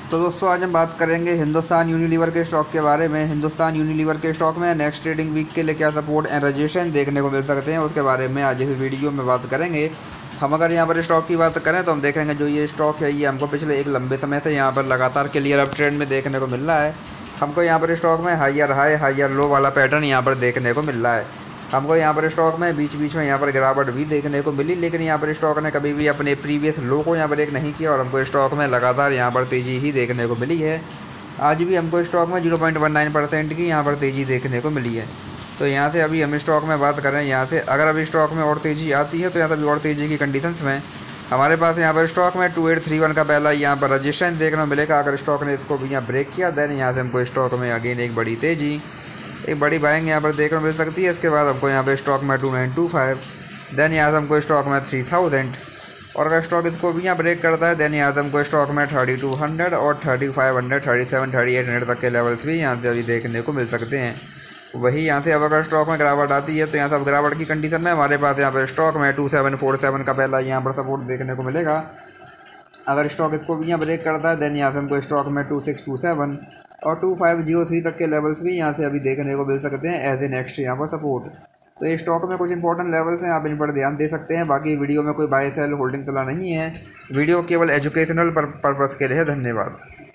तो दोस्तों आज हम बात करेंगे हिंदुस्तान यूनिलीवर के स्टॉक के बारे में। हिंदुस्तान यूनिलीवर के स्टॉक में नेक्स्ट ट्रेडिंग वीक के लिए क्या सपोर्ट एंड रेजिस्टेंस देखने को मिल सकते हैं, उसके बारे में आज इस वीडियो में बात करेंगे। हम अगर यहाँ पर स्टॉक की बात करें तो हम देखेंगे जो ये स्टॉक है ये हमको पिछले एक लंबे समय से यहाँ पर लगातार क्लियर अप ट्रेंड में देखने को मिल रहा है। हमको यहाँ पर स्टॉक में हायर हाई हायर लो वाला पैटर्न यहाँ पर देखने को मिल रहा है। हमको यहाँ पर स्टॉक में बीच बीच में यहाँ पर गिरावट भी देखने को मिली, लेकिन यहाँ पर स्टॉक ने कभी भी अपने प्रीवियस लो को यहाँ पर ब्रेक नहीं किया और हमको स्टॉक में लगातार यहाँ पर तेज़ी ही देखने को मिली है। आज भी हमको स्टॉक में 0.19% की यहाँ पर तेज़ी देखने को मिली है। तो यहाँ से अभी हम स्टॉक में बात करें, यहाँ से अगर अभी स्टॉक में और तेज़ी आती है तो यहाँ से अभी और तेज़ी की कंडीशंस में हमारे पास यहाँ पर स्टॉक में 2831 का पहला यहाँ पर रजिस्टेंस देखने को मिलेगा। अगर स्टॉक ने इसको भी यहाँ ब्रेक किया देन यहाँ से हमको स्टॉक में अगेन एक बड़ी तेज़ी, एक बड़ी बाइंग यहाँ पर देखने को मिल सकती है। इसके बाद हमको यहाँ पर स्टॉक में 2925, देन यहाँ से हमको स्टॉक में 3000 और अगर स्टॉक इसको भी यहाँ ब्रेक करता है देन यहाँ से हमको स्टॉक में 3200 और 3500, 37, 3800 तक के लेवल्स भी यहाँ से अभी देखने को मिल सकते हैं। वही यहाँ से अब अगर स्टॉक में गिरावट आती है तो यहाँ से अब गिरावट की कंडीशन में हमारे पास यहाँ पर स्टॉक में 2747 का पहला यहाँ पर सपोर्ट देखने को मिलेगा। अगर स्टॉक इसको भी यहाँ ब्रेक करता है देन यहाँ से हमको स्टॉक में 2627 और 2503 तक के लेवल्स भी यहाँ से अभी देखने को मिल सकते हैं एज ए नेक्स्ट यहाँ पर सपोर्ट। तो ये स्टॉक में कुछ इंपॉर्टेंट लेवल्स हैं, आप इन पर ध्यान दे सकते हैं। बाकी वीडियो में कोई बाय सेल होल्डिंग चला नहीं है, वीडियो केवल एजुकेशनल पर्पज़ के लिए है। धन्यवाद।